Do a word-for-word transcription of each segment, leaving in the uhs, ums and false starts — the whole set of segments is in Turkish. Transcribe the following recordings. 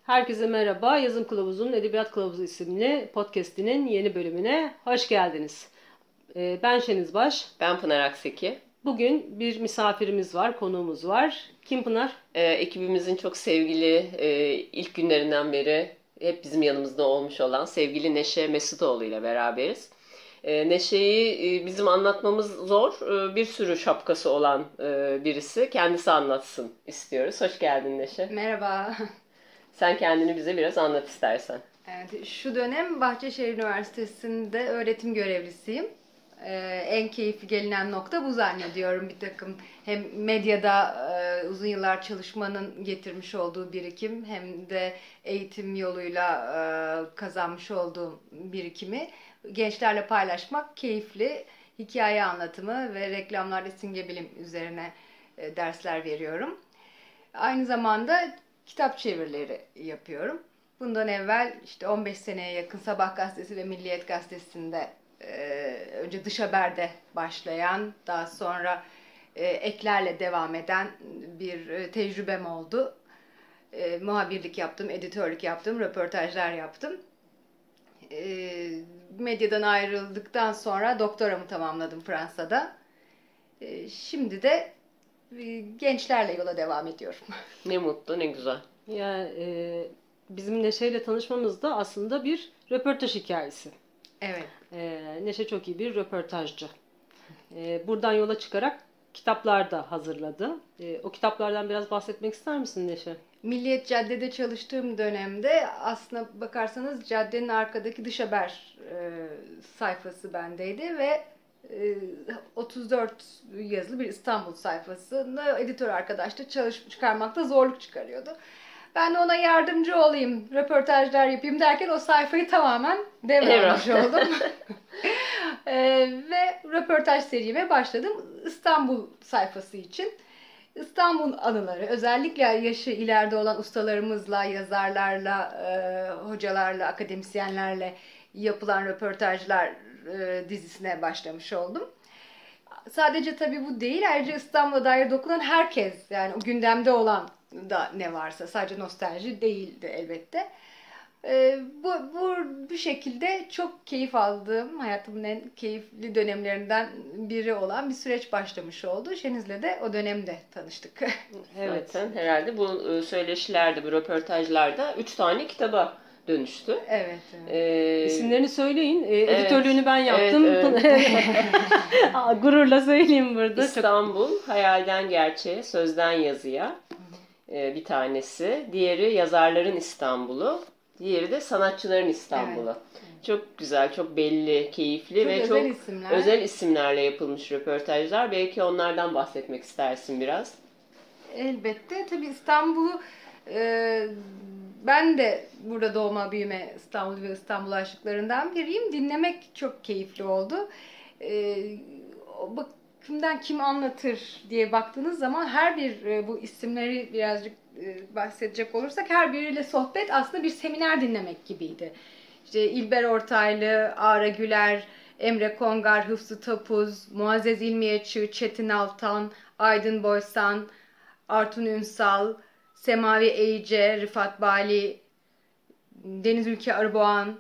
Herkese merhaba. Yazım Kılavuzu'nun Edebiyat Kılavuzu isimli podcast'inin yeni bölümüne hoş geldiniz. Ee, Ben Şeniz Baş. Ben Pınar Akseki. Bugün bir misafirimiz var, konuğumuz var. Kim Pınar? Ee, ekibimizin çok sevgili, e, ilk günlerinden beri hep bizim yanımızda olmuş olan sevgili Neşe Mesutoğlu ile beraberiz. Ee, Neşe'yi e, bizim anlatmamız zor. Ee, bir sürü şapkası olan e, birisi. Kendisi anlatsın istiyoruz. Hoş geldin Neşe. Merhaba. Sen kendini bize biraz anlat istersen. Evet, şu dönem Bahçeşehir Üniversitesi'nde öğretim görevlisiyim. Ee, en keyifli gelinen nokta bu zannediyorum. Bir takım hem medyada e, uzun yıllar çalışmanın getirmiş olduğu birikim hem de eğitim yoluyla e, kazanmış olduğum birikimi gençlerle paylaşmak keyifli. Hikaye anlatımı ve reklamlarda simge bilim üzerine e, dersler veriyorum. Aynı zamanda kitap çevirileri yapıyorum. Bundan evvel işte on beş seneye yakın Sabah gazetesi ve Milliyet gazetesinde e, önce Dış Haber'de başlayan, daha sonra e, eklerle devam eden bir e, tecrübem oldu. E, muhabirlik yaptım, editörlük yaptım, röportajlar yaptım. E, medyadan ayrıldıktan sonra doktoramı tamamladım Fransa'da. E, şimdi de e, gençlerle yola devam ediyorum. Ne mutlu, ne güzel. Yani e, bizim Neşe'yle tanışmamız da aslında bir röportaj hikayesi. Evet. E, Neşe çok iyi bir röportajcı. E, buradan yola çıkarak kitaplar da hazırladı. E, o kitaplardan biraz bahsetmek ister misin Neşe? Milliyet Cadde'de çalıştığım dönemde aslına bakarsanız caddenin arkadaki Dış Haber e, sayfası bendeydi ve e, otuz dört yazılı bir İstanbul sayfasında editör arkadaşla çalışıp çıkarmakta zorluk çıkarıyordu. Ben de ona yardımcı olayım, röportajlar yapayım derken o sayfayı tamamen devralmış oldum. e, ve röportaj serime başladım İstanbul sayfası için. İstanbul anıları, özellikle yaşı ileride olan ustalarımızla, yazarlarla, e, hocalarla, akademisyenlerle yapılan röportajlar e, dizisine başlamış oldum. Sadece tabii bu değil, ayrıca İstanbul'a dair dokunan herkes, yani o gündemde olan da ne varsa, sadece nostalji değildi elbette. Ee, bu, bu, bu şekilde çok keyif aldığım, hayatımın en keyifli dönemlerinden biri olan bir süreç başlamış oldu. Şeniz'le de o dönemde tanıştık. Evet. Zaten herhalde bu söyleşilerde, bu röportajlarda üç tane kitaba dönüştü. Evet. evet. Ee, İsimlerini söyleyin. E, evet, editörlüğünü ben yaptım. Evet, evet. Gururla söyleyeyim burada. İstanbul, Hayalden Gerçeğe, Sözden Yazıya ee, bir tanesi. Diğeri Yazarların İstanbul'u. Diğeri de Sanatçıların İstanbul'u. Evet. Çok güzel, çok belli, keyifli çok ve özel çok isimler. özel isimlerle yapılmış röportajlar. Belki onlardan bahsetmek istersin biraz. Elbette. Tabii İstanbul'u e, ben de burada doğma büyüme İstanbul ve İstanbul aşıklarından biriyim. Dinlemek çok keyifli oldu. E, o bakımdan kim anlatır diye baktığınız zaman her bir e, bu isimleri birazcık e, bahsedecek olursak her biriyle sohbet aslında bir seminer dinlemek gibiydi. İşte İlber Ortaylı, Ara Güler, Emre Kongar, Hıfzı Tapuz, Muazzez İlmiye Çığ, Çetin Altan, Aydın Boysan, Artun Ünsal, Semavi Eyice, Rıfat Bali, Deniz Ülke Arıboğan,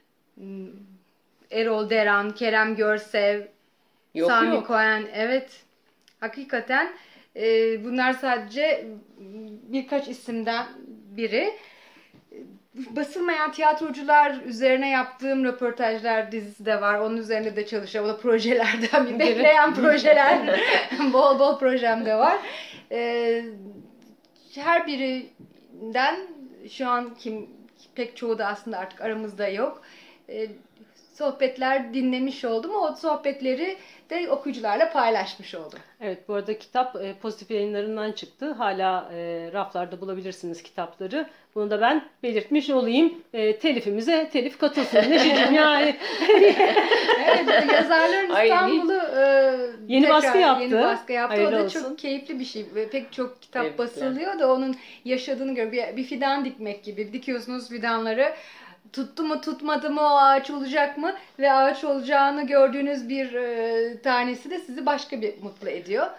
Erol Deran, Kerem Görsev, yok, Sami yok. Cohen. Evet, hakikaten e, bunlar sadece birkaç isimden biri. Basılmayan tiyatrocular üzerine yaptığım röportajlar dizisi de var. Onun üzerinde de çalışıyorum. O da projelerden bir bekleyen projeler. bol bol projem de var. Ee, her birinden şu an kim pek çoğu da aslında artık aramızda yok. Ee, sohbetler dinlemiş oldum. O sohbetleri de okuyucularla paylaşmış oldum. Evet, bu arada kitap e, Pozitif Yayınları'ndan çıktı. Hala e, raflarda bulabilirsiniz kitapları. Bunu da ben belirtmiş olayım. E, telifimize telif katılsın. Neşeciğim yani. Evet, Yazarların İstanbul'u e, yeni baskı yaptı. Yeni baskı yaptı. Hayırlı o da olsun. çok keyifli bir şey. Ve pek çok kitap Evet, basılıyor da onun yaşadığını gör. Bir, bir fidan dikmek gibi. Dikiyorsunuz fidanları. Tuttu mu tutmadı mı o ağaç olacak mı ve ağaç olacağını gördüğünüz bir e, tanesi de sizi başka bir mutlu ediyor.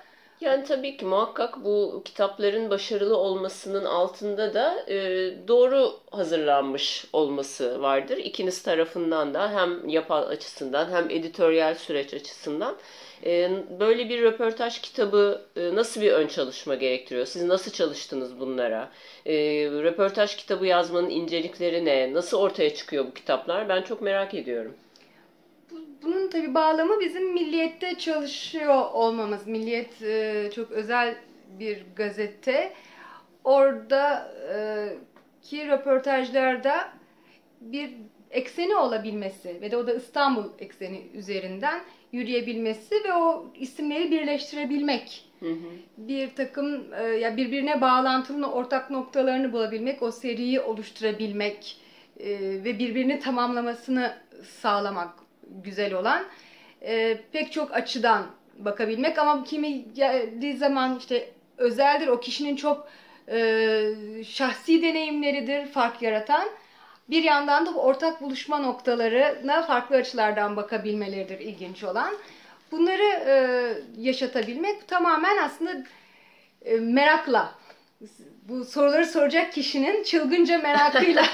Yani tabii ki muhakkak bu kitapların başarılı olmasının altında da e, doğru hazırlanmış olması vardır. İkiniz tarafından da hem yapan açısından hem editoryal süreç açısından. E, böyle bir röportaj kitabı e, nasıl bir ön çalışma gerektiriyor? Siz nasıl çalıştınız bunlara? E, röportaj kitabı yazmanın incelikleri ne? Nasıl ortaya çıkıyor bu kitaplar? Ben çok merak ediyorum. Bunun tabii bağlamı bizim Milliyet'te çalışıyor olmamız. Milliyet e, çok özel bir gazete. Orada e, ki röportajlarda bir ekseni olabilmesi ve de o da İstanbul ekseni üzerinden yürüyebilmesi ve o isimleri birleştirebilmek. Hı hı. Bir takım e, ya birbirine bağlantılı ortak noktalarını bulabilmek, o seriyi oluşturabilmek e, ve birbirini tamamlamasını sağlamak güzel olan. E, pek çok açıdan bakabilmek ama kimi geldiği zaman işte özeldir, o kişinin çok e, şahsi deneyimleridir fark yaratan. Bir yandan da ortak buluşma noktalarına farklı açılardan bakabilmeleridir ilginç olan. Bunları e, yaşatabilmek tamamen aslında e, merakla, bu soruları soracak kişinin çılgınca merakıyla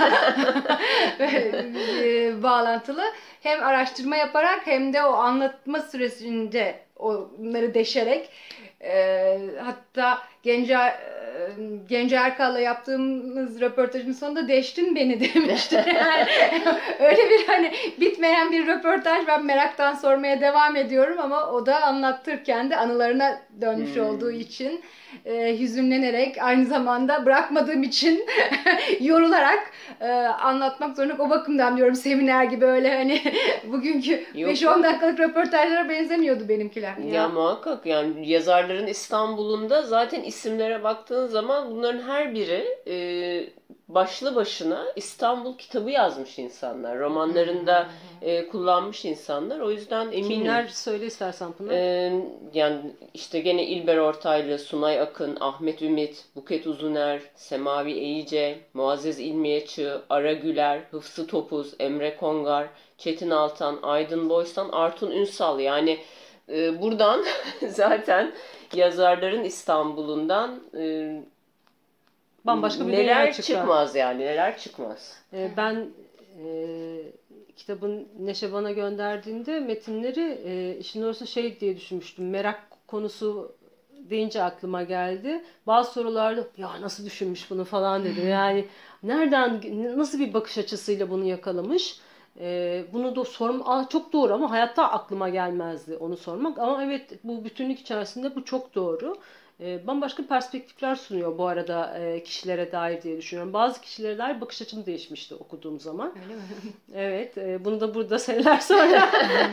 e, bağlantılı. Hem araştırma yaparak hem de o anlatma süresince onları deşerek, e, hatta Gence, e, Gence Erkal'la yaptığımız röportajın sonunda deştin beni demişti. Yani öyle bir hani bitmeyen bir röportaj, ben meraktan sormaya devam ediyorum ama o da anlattırken de anılarına dönmüş hmm. olduğu için e, hüzünlenerek, aynı zamanda bırakmadığım için yorularak e, anlatmak zorunda. O bakımdan diyorum, seminer gibi öyle hani bugünkü beş on dakikalık röportajlara benzemiyordu benimkiler. Ya, ya muhakkak yani yazarların İstanbul'unda zaten isimlere baktığın zaman bunların her biri e, başlı başına İstanbul kitabı yazmış insanlar. Romanlarında e, kullanmış insanlar. O yüzden eminim. Kimler söyle istersen Pınar. E, yani işte gene İlber Ortaylı, Sunay Akın, Ahmet Ümit, Buket Uzuner, Semavi Eyice, Muazzez İlmiyeçi, Ara Güler, Hıfzı Topuz, Emre Kongar, Çetin Altan, Aydın Boysan, Artun Ünsal. Yani e, buradan zaten yazarların İstanbul'undan e, bambaşka bir neler çıkmaz yani neler çıkmaz. Ee, ben e, kitabın Neşe bana gönderdiğinde metinleri e, işin doğrusu şey diye düşünmüştüm. Merak konusu deyince aklıma geldi. Bazı sorularda ya nasıl düşünmüş bunu falan dedim. Yani nereden, nasıl bir bakış açısıyla bunu yakalamış? Ee, bunu da sormak çok doğru ama hayatta aklıma gelmezdi onu sormak. Ama evet, bu bütünlük içerisinde bu çok doğru. Ee, bambaşka perspektifler sunuyor bu arada e, kişilere dair diye düşünüyorum. Bazı kişilere dair bakış açım değişmişti okuduğum zaman. Öyle mi? Evet, e, bunu da burada seneler sonra.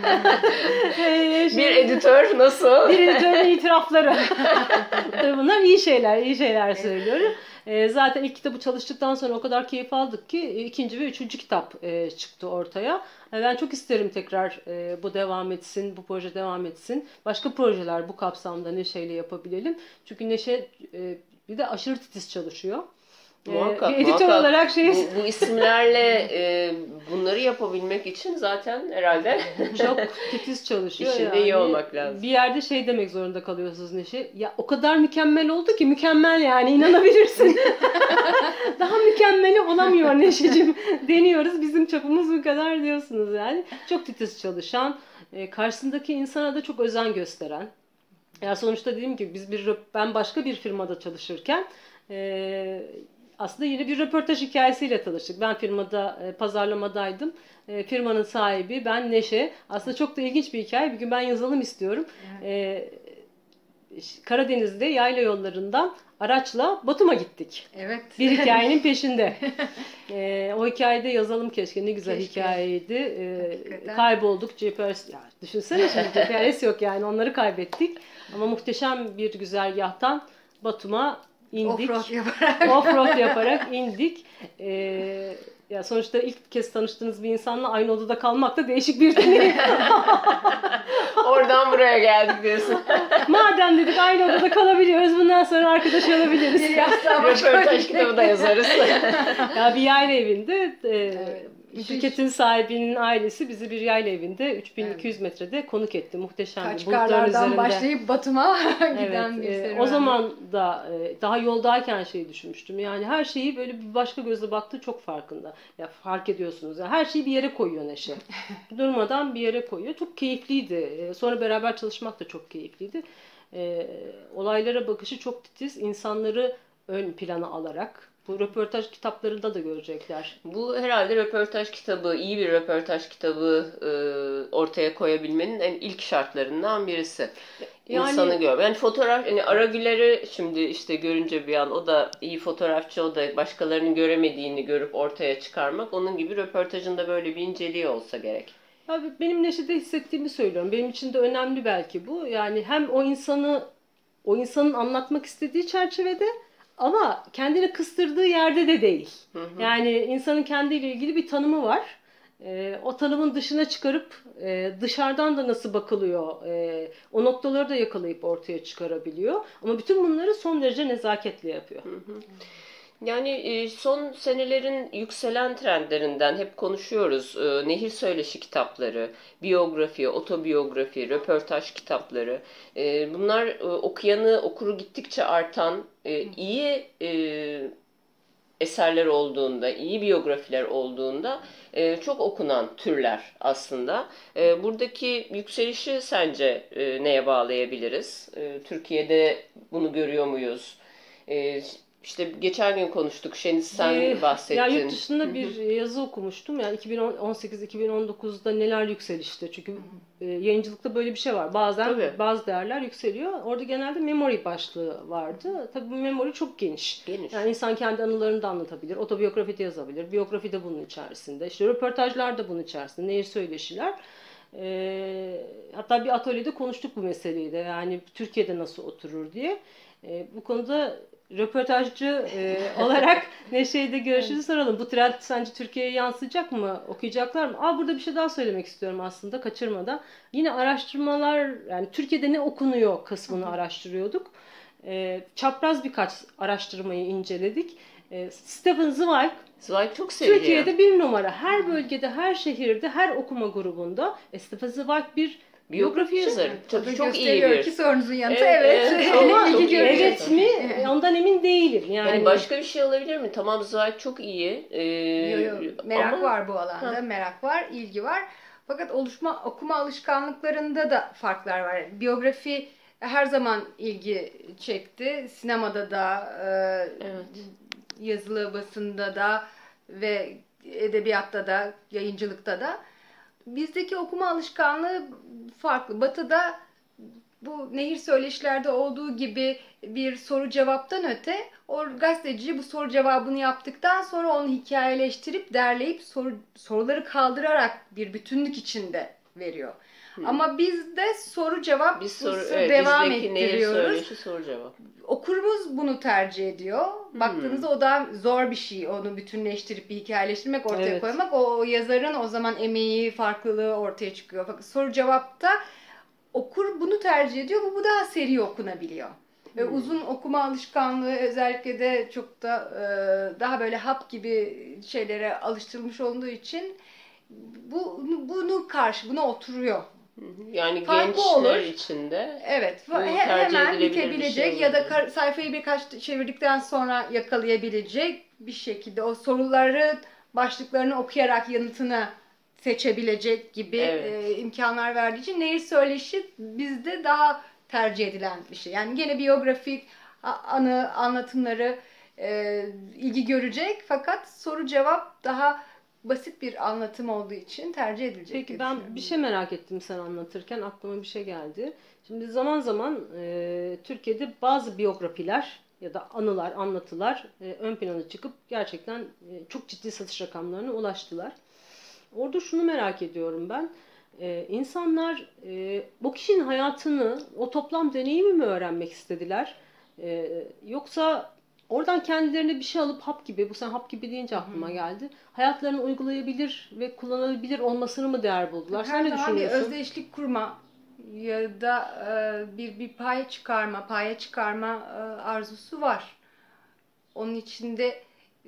e, şey, bir editör nasıl? Bir editörün itirafları. Bunlar iyi şeyler, iyi şeyler söylüyorum. E, zaten ilk kitabı çalıştıktan sonra o kadar keyif aldık ki e, ikinci ve üçüncü kitap e, çıktı ortaya. E, ben çok isterim tekrar e, bu devam etsin, bu proje devam etsin. Başka projeler bu kapsamda Neşe'yle yapabilelim. Çünkü Neşe e, bir de aşırı titiz çalışıyor. Muhakkak, ee, editör muhakkak. olarak şey... bu, bu isimlerle e, bunları yapabilmek için zaten herhalde çok titiz çalışıyor. İşinde yani. iyi olmak lazım. Bir yerde şey demek zorunda kalıyorsunuz Neşe. Ya o kadar mükemmel oldu ki, mükemmel yani, inanabilirsin. Daha mükemmeli olamıyor Neşeciğim. Deniyoruz, bizim çapımız bu kadar diyorsunuz yani. Çok titiz çalışan, karşısındaki insana da çok özen gösteren. Ya sonuçta dediğim gibi biz bir ben başka bir firmada çalışırken e, aslında yine bir röportaj hikayesiyle tanıştık. Ben firmada e, pazarlamadaydım. E, firmanın sahibi, ben Neşe. Aslında çok da ilginç bir hikaye. Bir gün ben yazalım istiyorum. Evet. E, Karadeniz'de yayla yollarından araçla Batum'a gittik. Evet. Bir hikayenin peşinde. e, o hikayede yazalım keşke. Ne güzel keşke. Hikayeydi. E, kaybolduk. G P S. Ya, düşünsene şimdi G P S yok yani. Onları kaybettik. Ama muhteşem bir güzergahtan Batum'a indik. Offroad yaparak. Offroad yaparak indik. Ee, ya sonuçta ilk kez tanıştığınız bir insanla aynı odada kalmak da değişik bir deneyim. Oradan buraya geldik diyorsun. Madem dedik aynı odada kalabiliyoruz, bundan sonra arkadaş olabiliriz. Röportaj kitabı da yazarız. Ya bir yayla evinde e, evet. şirketin sahibinin ailesi bizi bir yayla evinde üç bin iki yüz evet. metrede konuk etti. Muhteşem bir Kaçkarlardan başlayıp Batum'a giden evet, bir serüven. O zaman da daha yoldayken şeyi düşünmüştüm. Yani her şeyi böyle bir başka gözle baktığı çok farkında. Ya fark ediyorsunuz. Yani her şeyi bir yere koyuyor Neşe. Durmadan bir yere koyuyor. Çok keyifliydi. Sonra beraber çalışmak da çok keyifliydi. Olaylara bakışı çok titiz. İnsanları ön plana alarak. Bu röportaj kitaplarında da görecekler. Bu herhalde röportaj kitabı, iyi bir röportaj kitabı e, ortaya koyabilmenin en ilk şartlarından birisi. Yani, İnsanı gör. Yani fotoğraf, yani Aragüler'i şimdi işte görünce bir an o da iyi fotoğrafçı, o da başkalarının göremediğini görüp ortaya çıkarmak. Onun gibi röportajında böyle bir inceliği olsa gerek. Abi benim Neşe'de hissettiğimi söylüyorum. Benim için de önemli belki bu. Yani hem o insanı, o insanın anlatmak istediği çerçevede ama kendini kıstırdığı yerde de değil. Hı hı. Yani insanın kendiyle ilgili bir tanımı var. E, o tanımın dışına çıkarıp e, dışarıdan da nasıl bakılıyor, e, o noktaları da yakalayıp ortaya çıkarabiliyor. Ama bütün bunları son derece nezaketle yapıyor. Hı hı. Yani son senelerin yükselen trendlerinden hep konuşuyoruz. Nehir söyleşi kitapları, biyografi, otobiyografi, röportaj kitapları. Bunlar okuyanı, okuru gittikçe artan iyi eserler olduğunda, iyi biyografiler olduğunda çok okunan türler aslında. Buradaki yükselişi sence neye bağlayabiliriz? Türkiye'de bunu görüyor muyuz? İşte geçen gün konuştuk. Şeniz sen ee, bahsettin. Ya yurt dışında bir yazı okumuştum. Yani iki bin on sekiz iki bin on dokuzda neler yükselişti. Çünkü e, yayıncılıkta böyle bir şey var. Bazen Tabii. bazı değerler yükseliyor. Orada genelde memory başlığı vardı. Tabii bu memory çok geniş. geniş. Yani insan kendi anılarını da anlatabilir. Otobiyografi de yazabilir. Biyografi de bunun içerisinde. İşte röportajlar da bunun içerisinde. Nehir söyleşiler. E, hatta bir atölyede konuştuk bu meseleyi de. Yani Türkiye'de nasıl oturur diye. E, bu konuda röportajcı e, olarak Neşe'ye de görüşünüzü soralım. Bu trend sence Türkiye'ye yansıyacak mı? Okuyacaklar mı? Aa, burada bir şey daha söylemek istiyorum aslında kaçırmadan. Yine araştırmalar, yani Türkiye'de ne okunuyor kısmını Hı-hı. araştırıyorduk. E, çapraz birkaç araştırmayı inceledik. E, Stefan Zweig, Zweig çok seviliyor. Türkiye'de bir numara. Her bölgede, her şehirde, her okuma grubunda e, Stefan Zweig bir biyografi yazarı. Tabii çok iyi bir. Ki sorunuzun yanıtı evet. evet. Ama evet mi? Ondan emin değilim. Yani. yani başka bir şey olabilir mi? Tamam Zweig çok iyi. Ee, yo, yo. Merak ama... var bu alanda. Ha. Merak var, ilgi var. Fakat oluşma, okuma alışkanlıklarında da farklar var. Biyografi her zaman ilgi çekti. Sinemada da, e, evet. yazılı basında da ve edebiyatta da, yayıncılıkta da. Bizdeki okuma alışkanlığı farklı. Batı'da bu nehir söyleşilerde olduğu gibi bir soru cevaptan öte o gazeteci bu soru cevabını yaptıktan sonra onu hikayeleştirip derleyip soru, soruları kaldırarak bir bütünlük içinde veriyor. Hmm. Ama bizde soru cevap Biz soru, evet, devam ettiriyoruz. Nehir söyleşi soru cevap. Okurumuz bunu tercih ediyor. Hmm. Baktığınızda o da zor bir şey. Onu bütünleştirip bir hikayeleştirmek, ortaya evet. koymak. O, o yazarın o zaman emeği, farklılığı ortaya çıkıyor. Fakat soru cevapta okur bunu tercih ediyor. Bu, bu daha seri okunabiliyor. Hmm. Ve uzun okuma alışkanlığı özellikle de çok da e, daha böyle hap gibi şeylere alıştırılmış olduğu için bu bunu karşı buna oturuyor. Yani farklı gençler olur. içinde evet hemen bitebilecek şey ya da sayfayı birkaç çevirdikten sonra yakalayabilecek bir şekilde o soruları başlıklarını okuyarak yanıtını seçebilecek gibi evet. e, imkanlar verdiği için nehir söyleşi bizde daha tercih edilen bir şey. Yani gene biyografik anı anlatımları e, ilgi görecek fakat soru cevap daha basit bir anlatım olduğu için tercih edilecek. Peki ben bir şey merak ettim sen anlatırken aklıma bir şey geldi. Şimdi zaman zaman e, Türkiye'de bazı biyografiler ya da anılar, anlatılar e, ön plana çıkıp gerçekten e, çok ciddi satış rakamlarına ulaştılar. Orada şunu merak ediyorum ben. E, insanlar e, bu kişinin hayatını, o toplam deneyimi mi öğrenmek istediler? E, yoksa oradan kendilerine bir şey alıp hap gibi, bu sen hap gibi deyince aklıma geldi. Hayatlarını uygulayabilir ve kullanılabilir olmasını mı değer buldular? Sen ne düşünüyorsun? Bir özdeşlik kurma ya da e, bir bir pay çıkarma, paya çıkarma e, arzusu var. Onun içinde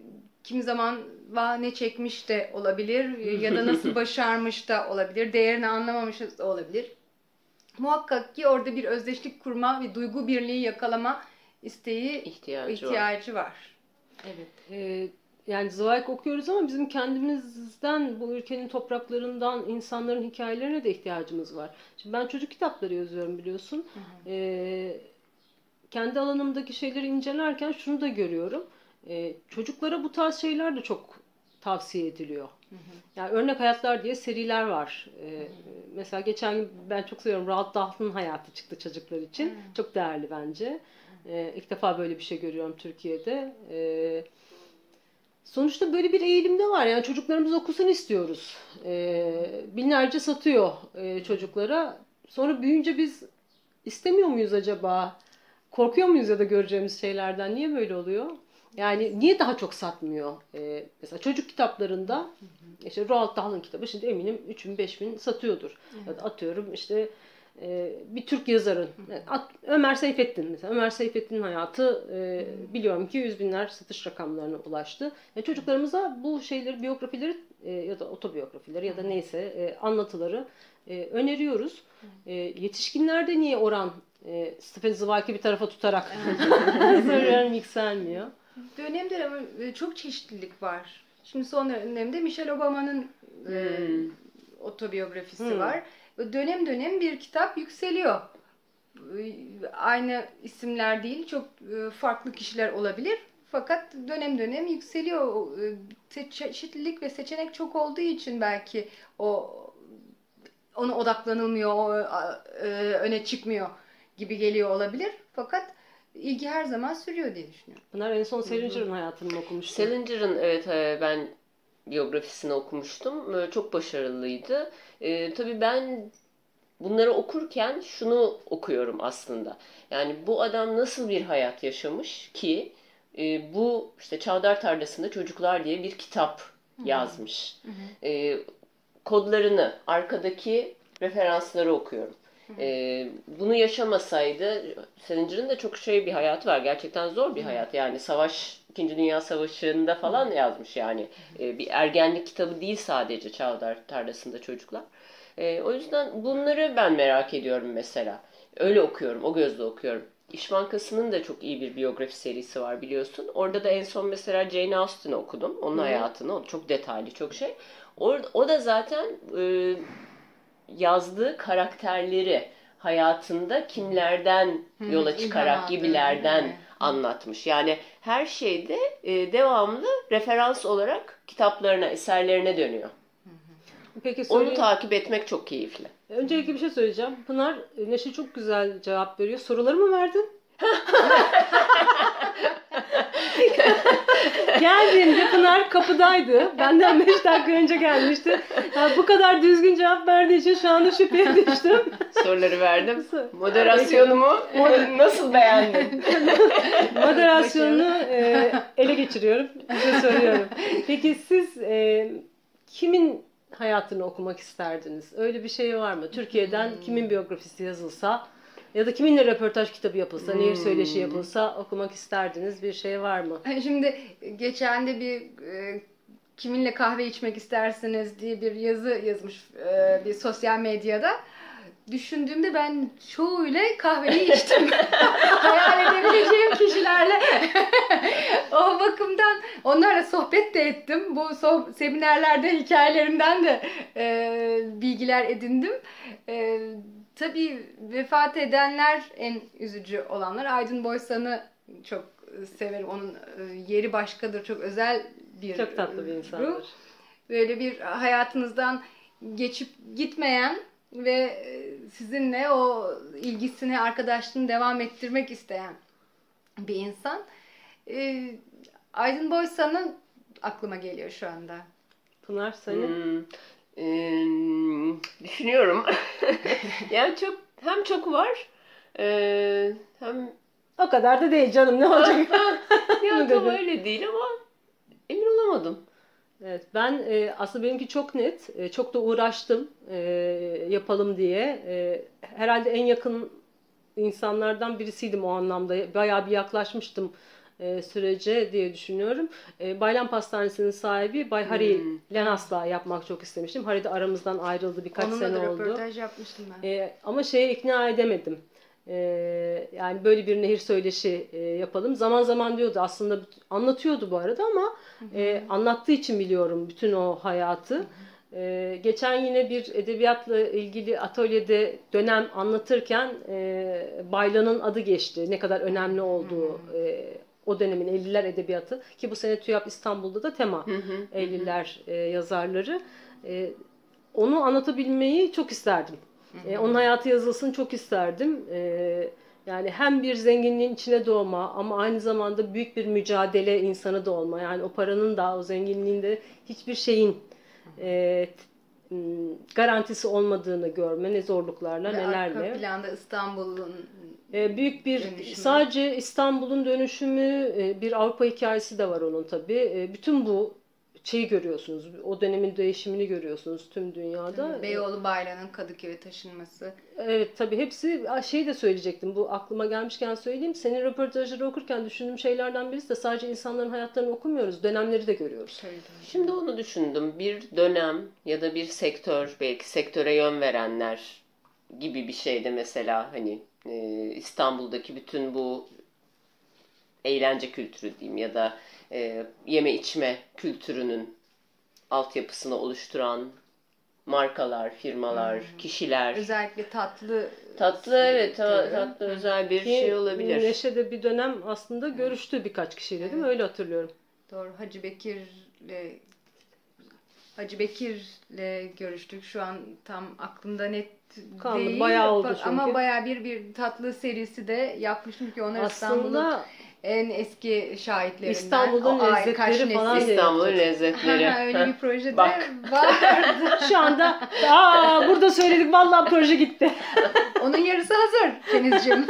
kimi zaman vah ne çekmiş de olabilir ya da nasıl başarmış da olabilir, değerini anlamamış da olabilir. Muhakkak ki orada bir özdeşlik kurma ve duygu birliği yakalama isteği, ihtiyacı, ihtiyacı var. var. Evet. Ee, yani Zweig okuyoruz ama bizim kendimizden, bu ülkenin topraklarından insanların hikayelerine de ihtiyacımız var. Şimdi ben çocuk kitapları yazıyorum biliyorsun. Hı hı. Ee, kendi alanımdaki şeyleri incelerken şunu da görüyorum. Ee, çocuklara bu tarz şeyler de çok tavsiye ediliyor. Hı hı. Yani Örnek Hayatlar diye seriler var. Ee, hı hı. Mesela geçen gün ben çok seviyorum. Roald Dahl'ın hayatı çıktı çocuklar için. Hı hı. Çok değerli bence. Ee, ilk defa böyle bir şey görüyorum Türkiye'de. Ee, sonuçta böyle bir eğilim de var. Yani çocuklarımız okusun istiyoruz. Ee, binlerce satıyor e, çocuklara. Sonra büyüyünce biz istemiyor muyuz acaba? Korkuyor muyuz ya da göreceğimiz şeylerden? Niye böyle oluyor? Yani niye daha çok satmıyor? Ee, mesela çocuk kitaplarında işte Roald Dahl'ın kitabı şimdi eminim üç bin beş bin satıyordur. Ya da atıyorum işte e, bir Türk yazarın At, Ömer Seyfettin mesela. Ömer Seyfettin'in hayatı e, biliyorum ki yüz binler satış rakamlarına ulaştı. Yani çocuklarımıza bu şeyleri, biyografileri e, ya da otobiyografileri ya da neyse e, anlatıları e, öneriyoruz. E, yetişkinlerde niye oran e, Stephen Zweig'i bir tarafa tutarak soruyorum yükselmiyor? Dönem dönem çok çeşitlilik var. Şimdi son dönemde Michelle Obama'nın hmm. e, otobiyografisi hmm. var. Dönem dönem bir kitap yükseliyor. Aynı isimler değil, çok farklı kişiler olabilir. Fakat dönem dönem yükseliyor. Çeşitlilik ve seçenek çok olduğu için belki o ona odaklanılmıyor, o öne çıkmıyor gibi geliyor olabilir. Fakat ilgi her zaman sürüyor diye düşünüyorum. Bunlar en son Salinger'ın hayatını mı okumuştun? Salinger'ın evet ben biyografisini okumuştum. Çok başarılıydı. Ee, tabii ben bunları okurken şunu okuyorum aslında. Yani bu adam nasıl bir hayat yaşamış ki e, bu işte Çavdar Tarlası'nda Çocuklar diye bir kitap yazmış. Hı hı. E, kodlarını, arkadaki referansları okuyorum. Ee, bunu yaşamasaydı, Salinger'ın da çok şey bir hayatı var. Gerçekten zor bir hayat. Yani savaş, İkinci Dünya Savaşı'nda falan yazmış yani. Ee, bir ergenlik kitabı değil sadece Çavdar Tarlası'nda Çocuklar. Ee, o yüzden bunları ben merak ediyorum mesela. Öyle okuyorum, o gözle okuyorum. İş Bankası'nın da çok iyi bir biyografi serisi var biliyorsun. Orada da en son mesela Jane Austen'ı okudum. Onun Hı. hayatını, o çok detaylı, çok şey. O, o da zaten... E, yazdığı karakterleri hayatında kimlerden yola çıkarak gibilerden anlatmış. Yani her şeyde e, devamlı referans olarak kitaplarına, eserlerine dönüyor. Peki, söyle... Onu takip etmek çok keyifli. Öncelikle bir şey söyleyeceğim. Pınar, Neşe çok güzel cevap veriyor. Soruları mı verdin? Geldiğinde Pınar kapıdaydı. Benden beş dakika önce gelmişti. Yani bu kadar düzgün cevap verdiği için şu anda şüpheye düştüm. Soruları verdim. Moderasyonumu nasıl beğendin? Moderasyonunu e, ele geçiriyorum. Size soruyorum. Peki siz e, kimin hayatını okumak isterdiniz? Öyle bir şey var mı? Türkiye'den hmm. kimin biyografisi yazılsa ya da kiminle röportaj kitabı yapılsa, hmm. nehir söyleşi yapılsa okumak isterdiniz, bir şey var mı? Şimdi geçen de bir e, kiminle kahve içmek istersiniz diye bir yazı yazmış e, bir sosyal medyada. Düşündüğümde ben çoğuyla kahveyi içtim. Hayal edebileceğim kişilerle. O bakımdan onlarla sohbet de ettim. Bu soh- seminerlerde hikayelerimden de e, bilgiler edindim. E, tabii vefat edenler en üzücü olanlar. Aydın Boysan'ı çok severim. Onun yeri başkadır. Çok özel bir Çok tatlı bir insandır. Böyle bir hayatınızdan geçip gitmeyen ve sizinle o ilgisini, arkadaşlığını devam ettirmek isteyen bir insan. Ee, Aydın Boysan'ın aklıma geliyor şu anda. Pınar senin? Hmm, e, düşünüyorum. Yani çok hem çok var e, hem o kadar da değil canım, ne olacak? Ya tam öyle değil ama emin olamadım. Evet, ben e, aslında benimki çok net, e, çok da uğraştım e, yapalım diye. E, herhalde en yakın insanlardan birisiydim o anlamda. Bayağı bir yaklaşmıştım e, sürece diye düşünüyorum. E, Baylam Pastanesi'nin sahibi Bay Hari Hmm. Lenas'la yapmak çok istemiştim. Hari de aramızdan ayrıldı, birkaç Onunla sene da oldu. röportaj yapmıştım ben. E, ama şeye ikna edemedim. E, yani böyle bir nehir söyleşi e, yapalım. Zaman zaman diyordu, aslında anlatıyordu bu arada ama e, anlattığı için biliyorum bütün o hayatı. Ee, geçen yine bir edebiyatla ilgili atölyede dönem anlatırken e, Baylan'ın adı geçti. Ne kadar önemli olduğu e, o dönemin elliler edebiyatı ki bu sene TÜYAP İstanbul'da da tema elliler e, yazarları. E, onu anlatabilmeyi çok isterdim. E, onun hayatı yazılsın çok isterdim. E, yani hem bir zenginliğin içine doğma ama aynı zamanda büyük bir mücadele insanı da olma. Yani o paranın da o zenginliğin de hiçbir şeyin e, garantisi olmadığını görme, ne zorluklarla, Ve nelerle. arka planda İstanbul'un E, büyük bir dönüşümü. sadece İstanbul'un dönüşümü, e, bir Avrupa hikayesi de var onun tabii. E, bütün bu şeyi görüyorsunuz. O dönemin değişimini görüyorsunuz tüm dünyada. Beyoğlu Baylan'ın Kadıköy'e taşınması. Evet tabii hepsi, şey de söyleyecektim, bu aklıma gelmişken söyleyeyim. Senin röportajları okurken düşündüğüm şeylerden birisi de sadece insanların hayatlarını okumuyoruz, dönemleri de görüyoruz. Tabii, tabii. Şimdi onu düşündüm. Bir dönem ya da bir sektör, belki sektöre yön verenler gibi bir şeydi mesela, hani e, İstanbul'daki bütün bu eğlence kültürü diyeyim ya da e, yeme içme kültürünün altyapısını oluşturan markalar, firmalar, kişiler. Özellikle tatlı Tatlı, evet, sektörü. tatlı özel bir Ki şey olabilir. Neşe de bir dönem aslında görüştü birkaç kişiyle, değil mi? Öyle hatırlıyorum. Doğru. Hacı Bekir'le Hacı Bekir'le görüştük. Şu an tam aklımda net Kaldı, değil. bayağı oldu çünkü. Ama bayağı bir bir tatlı serisi de yapmıştım ki onlar İstanbul'un Aslında en eski şahitlerinden. İstanbul'un O ay- lezzetleri kaç nesil- falan diye İstanbul'un yapacağız. lezzetleri. Öyle bir projede Bak. vardı. Şu anda aa, burada söyledik, vallahi proje gitti. Onun yarısı hazır Denizciğim.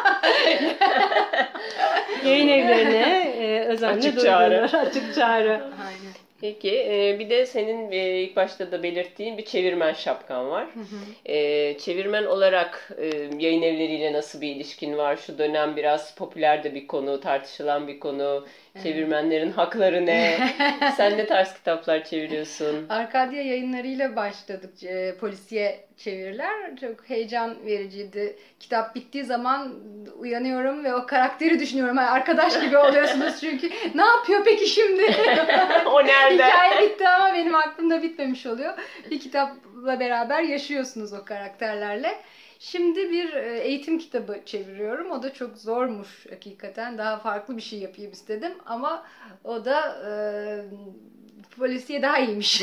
Yayın evlerine e, özenle Açık çağrı. duyurulur. Açık çağrı. Aynen. Peki, e, bir de senin e, ilk başta da belirttiğin bir çevirmen şapkan var. E, çevirmen olarak e, yayın evleriyle nasıl bir ilişkin var? Şu dönem biraz popüler de bir konu, tartışılan bir konu. Çevirmenlerin hakları ne? Sen ne tarz kitaplar çeviriyorsun? Arkadya yayınlarıyla başladık e, polisiye çeviriler. Çok heyecan vericiydi. Kitap bittiği zaman uyanıyorum ve o karakteri düşünüyorum. Yani arkadaş gibi oluyorsunuz çünkü. Ne yapıyor peki şimdi? O nerede? Hikaye bitti ama benim aklımda bitmemiş oluyor. Bir kitapla beraber yaşıyorsunuz o karakterlerle. Şimdi bir e, eğitim kitabı çeviriyorum. O da çok zormuş hakikaten. Daha farklı bir şey yapayım istedim. Ama o da e, polisiye daha iyiymiş.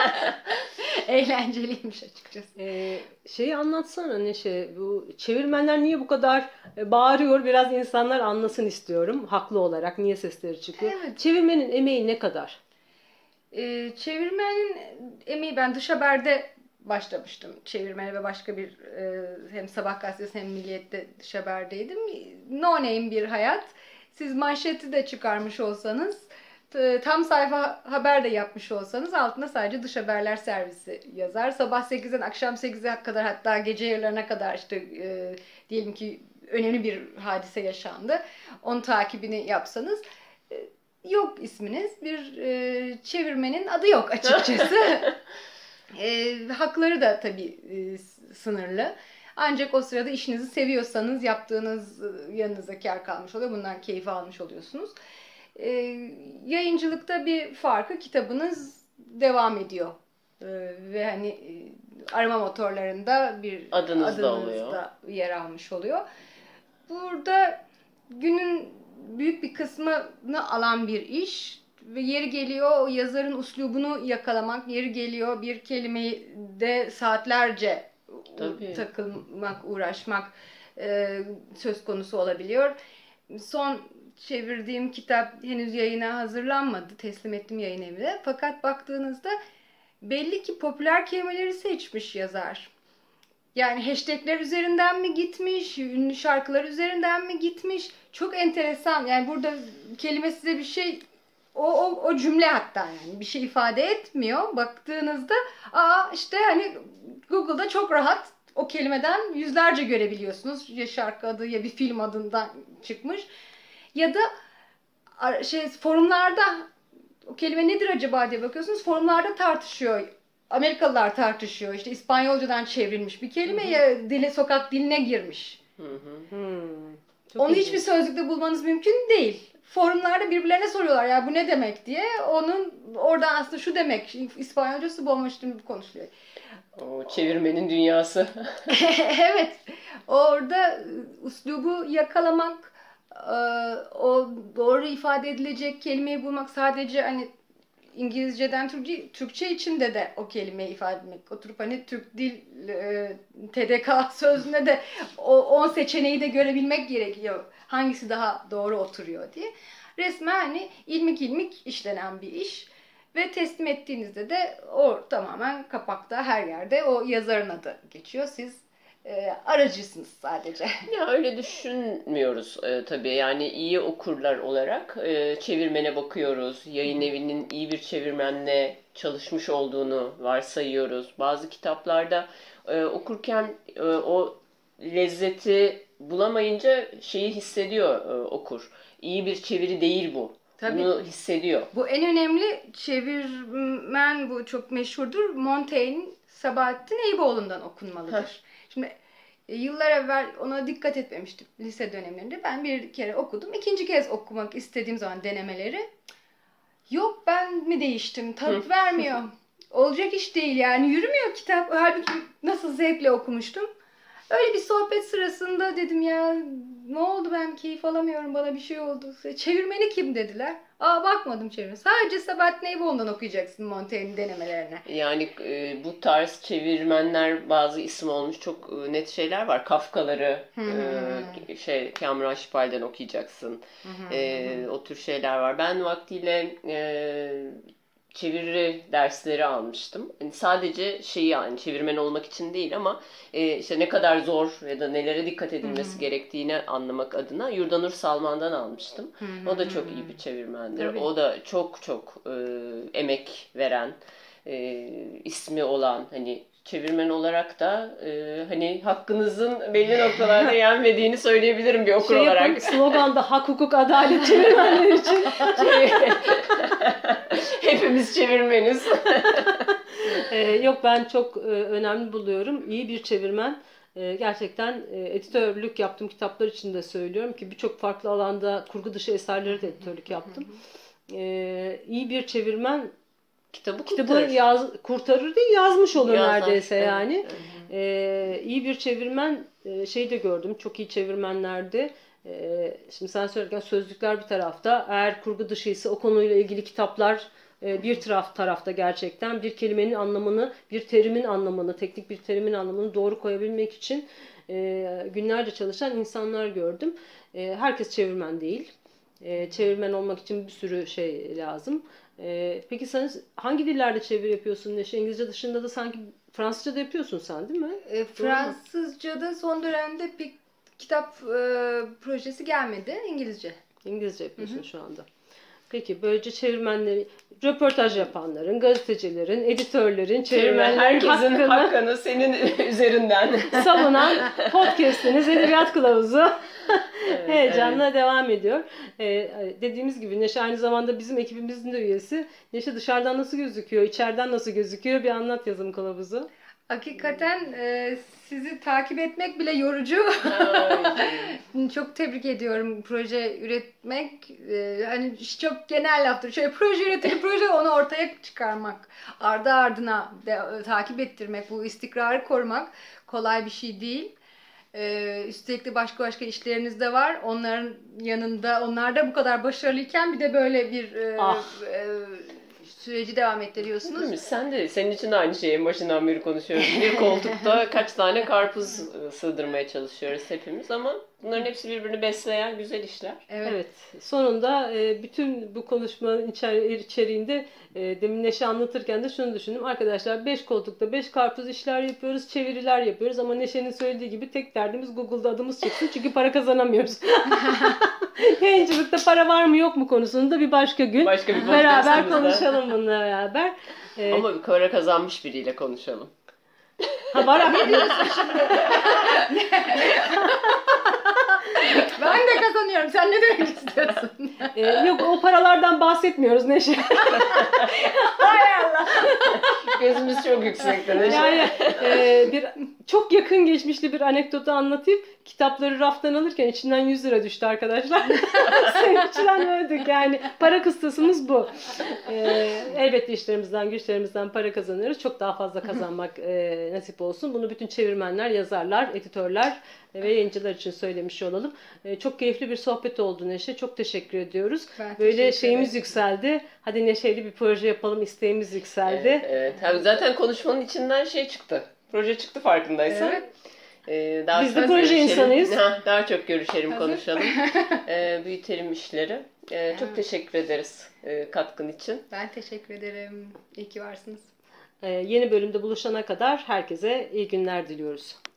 Eğlenceliymiş açıkçası. Ee, şeyi anlatsana Neşe, bu çevirmenler niye bu kadar e, bağırıyor, biraz insanlar anlasın istiyorum haklı olarak, niye sesleri çıkıyor. Evet. Çevirmenin emeği ne kadar? E, çevirmenin emeği, ben Dış Haber'de başlamıştım çevirmene ve başka bir e, hem Sabah gazetesi hem Milliyet'te Dış Haber'deydim. No name bir hayat. Siz manşeti de çıkarmış olsanız, t- tam sayfa haber de yapmış olsanız altında sadece Dış Haberler servisi yazar. Sabah sekizden akşam sekize kadar, hatta gece yarılarına kadar işte e, diyelim ki önemli bir hadise yaşandı. Onun takibini yapsanız e, yok isminiz. Bir e, çevirmenin adı yok açıkçası. E, hakları da tabii e, sınırlı. Ancak o sırada işinizi seviyorsanız yaptığınız e, yanınıza kâr kalmış oluyor. Bundan keyif almış oluyorsunuz. E, yayıncılıkta bir farkı, kitabınız devam ediyor. E, ve hani e, arama motorlarında bir Adınız da adınız oluyor. da yer almış oluyor. Burada günün büyük bir kısmını alan bir iş. Ve yeri geliyor o yazarın üslubunu yakalamak, yeri geliyor bir kelimeyi de saatlerce Tabii. takılmak, uğraşmak e, söz konusu olabiliyor. Son çevirdiğim kitap henüz yayına hazırlanmadı, teslim ettim yayın evine. Fakat baktığınızda belli ki popüler kelimeleri seçmiş yazar. Yani hashtagler üzerinden mi gitmiş, ünlü şarkılar üzerinden mi gitmiş? Çok enteresan. Yani burada kelime size bir şey, O, o, o cümle hatta yani bir şey ifade etmiyor. Baktığınızda aa işte hani Google'da çok rahat o kelimeden yüzlerce görebiliyorsunuz. Ya şarkı adı ya bir film adından çıkmış. Ya da şey forumlarda o kelime nedir acaba diye bakıyorsunuz. Forumlarda tartışıyor. Amerikalılar tartışıyor. İşte İspanyolcadan çevrilmiş bir kelime hı hı. ya dile, sokak diline girmiş. Hı hı. Hmm. Onu hiçbir sözlükte bulmanız mümkün değil. Forumlarda birbirlerine soruyorlar ya bu ne demek diye. Onun oradan aslında şu demek. İspanyolcası bomboşluğu konuşuluyor. O çevirmenin dünyası. Evet. Orada üslubu yakalamak, o doğru ifade edilecek kelimeyi bulmak sadece hani İngilizceden Türkçe, Türkçe içinde de o kelimeyi ifade etmek. Oturup hani Türk Dil e, T D K sözlüğüne de o on seçeneği de görebilmek gerekiyor. Hangisi daha doğru oturuyor diye. Resmen hani ilmik ilmik işlenen bir iş. Ve teslim ettiğinizde de o tamamen kapakta her yerde o yazarın adı geçiyor. Siz e, aracısınız sadece. Ya öyle düşünmüyoruz e, tabii. Yani iyi okurlar olarak e, çevirmene bakıyoruz. Yayın evinin iyi bir çevirmenle çalışmış olduğunu varsayıyoruz. Bazı kitaplarda e, okurken e, o lezzeti bulamayınca şeyi hissediyor e, okur. İyi bir çeviri değil bu. Tabii. Bunu hissediyor. Bu en önemli çevirmen, bu çok meşhurdur. Montaigne, Sabahattin Eyüboğlu'ndan okunmalıdır. Heh. Şimdi yıllar evvel ona dikkat etmemiştim lise dönemlerinde. Ben bir kere okudum. İkinci kez okumak istediğim zaman denemeleri. Yok ben mi değiştim? Tat vermiyor. Olacak iş değil yani. Yürümüyor kitap. Halbuki nasıl zevkle okumuştum. Öyle bir sohbet sırasında dedim ya ne oldu ben keyif alamıyorum, bana bir şey oldu. Çevirmeni kim dediler. Aa bakmadım çevirmeni. Sadece Sabahattin Eyüboğlu'ndan okuyacaksın Montaigne'in denemelerine. Yani e, bu tarz çevirmenler bazı isim olmuş çok e, net şeyler var. Kafkaları e, şey Kamran Şipal'den okuyacaksın. e, o tür şeyler var. Ben vaktiyle e, çeviri dersleri almıştım. Yani sadece şeyi yani çevirmen olmak için değil ama e, işte ne kadar zor ya da nelere dikkat edilmesi Hı-hı. gerektiğini anlamak adına Yurdanur Salman'dan almıştım. Hı-hı. O da çok iyi bir çevirmendir. Tabii. O da çok çok e, emek veren, e, ismi olan hani çevirmen olarak da e, hani hakkınızın belli noktalarda yenmediğini söyleyebilirim bir okur şey olarak. Yapın, sloganda hak, hukuk, adalet çevirmenler için. Hepimiz çevirmeniz. ee, yok ben çok e, önemli buluyorum. İyi bir çevirmen. E, gerçekten e, editörlük yaptığım kitaplar için de söylüyorum ki birçok farklı alanda kurgu dışı eserleri de editörlük yaptım. E, iyi bir çevirmen Kitabı, Kitabı yaz, kurtarır değil yazmış olur Yazar, neredeyse evet. yani. Ee, iyi bir çevirmen e, şey de gördüm çok iyi çevirmenlerde. E, şimdi sen söylerken sözlükler bir tarafta, eğer kurgu dışıysa o konuyla ilgili kitaplar e, bir taraf tarafta gerçekten bir kelimenin anlamını, bir terimin anlamını, teknik bir terimin anlamını doğru koyabilmek için e, günlerce çalışan insanlar gördüm. E, herkes çevirmen değil. E, çevirmen olmak için bir sürü şey lazım. Ee, peki sen hangi dillerde çeviri yapıyorsun Neşe? İngilizce dışında da sanki Fransızca da yapıyorsun sen değil mi? E, Fransızca'da son dönemde bir kitap e, projesi gelmedi. İngilizce. İngilizce yapıyorsun Hı-hı. şu anda. Peki böylece çevirmenleri, röportaj yapanların, gazetecilerin, editörlerin, çevirmenlerin herkesin hakkını, hakkını senin üzerinden savunan podcast'iniz Edebiyat Kılavuzu evet, heyecanla evet. devam ediyor. Ee, dediğimiz gibi Neşe aynı zamanda bizim ekibimizin de üyesi. Neşe dışarıdan nasıl gözüküyor, içeriden nasıl gözüküyor? Bir anlat yazım kılavuzu. Hakikaten e, sizi takip etmek bile yorucu. Çok tebrik ediyorum proje üretmek. E, hani çok genel laftır. Şöyle proje üretelim, proje onu ortaya çıkarmak. Ardı ardına de, e, takip ettirmek, bu istikrarı korumak kolay bir şey değil. Ee, üstelik de başka başka işleriniz de var. Onların yanında, onlar da bu kadar başarılıyken bir de böyle bir e, ah. e, süreci devam ettiriyorsunuz. Değil mi? Sen de, senin için de aynı şeyin başından beri konuşuyoruz. Bir koltukta kaç tane karpuz sığdırmaya çalışıyoruz hepimiz ama bunların hepsi birbirini besleyen güzel işler. Evet. evet. Sonunda e, bütün bu konuşmanın içeri, içeriğinde e, demin Neşe anlatırken de şunu düşündüm. Arkadaşlar beş koltukta beş karpuz işler yapıyoruz, çeviriler yapıyoruz ama Neşe'nin söylediği gibi tek derdimiz Google'da adımız çıksın çünkü para kazanamıyoruz. Yayıncılıkta para var mı yok mu konusunda bir başka gün başka bir beraber konuşalım bununla beraber. Ee, ama bir para kazanmış biriyle konuşalım. Ha var ne diyorsun şimdi? Ben de kazanıyorum. Sen ne demek istiyorsun? Ee, yok o paralardan bahsetmiyoruz Neşe. Hay Allah. Gözümüz çok yüksekte Neşe. Yani e, bir çok yakın geçmişli bir anekdotu anlatayım. Kitapları raftan alırken içinden yüz lira düştü arkadaşlar. Sevinçten öldük yani. Para kıstasımız bu. E, elbette işlerimizden, güçlerimizden para kazanıyoruz. Çok daha fazla kazanmak e, nasip olsun. Bunu bütün çevirmenler, yazarlar, editörler ve yayıncılar için söylemiş olalım. E, çok keyifli bir sohbet oldu Neşe. Çok teşekkür ediyoruz. Ben Böyle teşekkür şeyimiz ederim. yükseldi. Hadi neşeli bir proje yapalım, isteğimiz yükseldi. Evet, evet. Tabii zaten konuşmanın içinden şey çıktı. Proje çıktı farkındaysan. Evet. Ee, daha Biz de çok proje görüşelim. insanıyız. Ha, daha çok görüşelim, Hazır. konuşalım. Ee, büyütelim işleri. Ee, çok teşekkür ederiz e, katkın için. Ben teşekkür ederim. İyi ki varsınız. Ee, yeni bölümde buluşana kadar herkese iyi günler diliyoruz.